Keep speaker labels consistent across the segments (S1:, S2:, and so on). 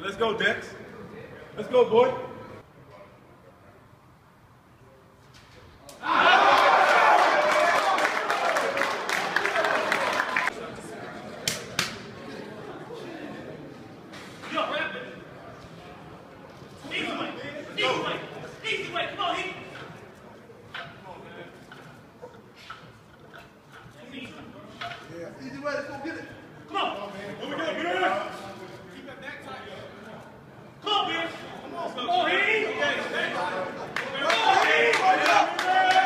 S1: Let's go, Dex. Let's go, boy.
S2: Easy way, come on, Heath.
S3: Yeah, easy way, let's go get it.
S2: Come on.
S1: Here we go, man.
S2: Keep that back tight. Come on, man. Come on, Heath. Come on, Heath.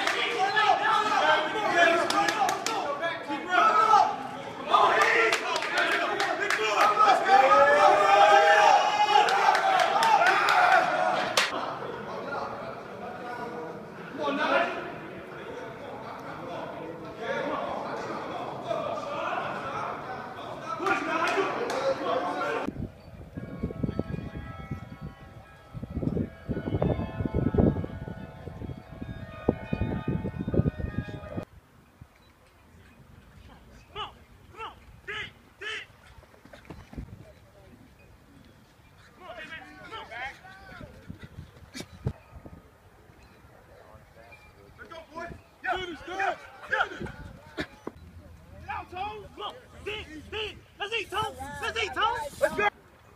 S2: Let's eat, Tom. Let's eat, Tom.
S1: Let's go.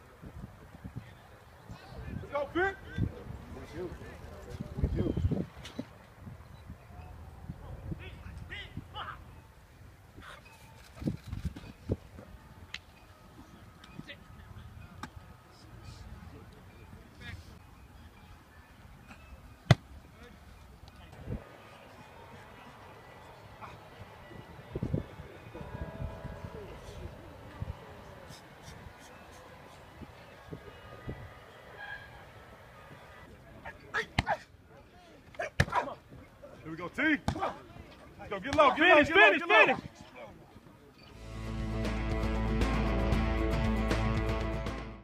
S1: Let's go, Vic.
S3: We do.
S1: Here we go, T. Let's go, get low, get low, get low, get low.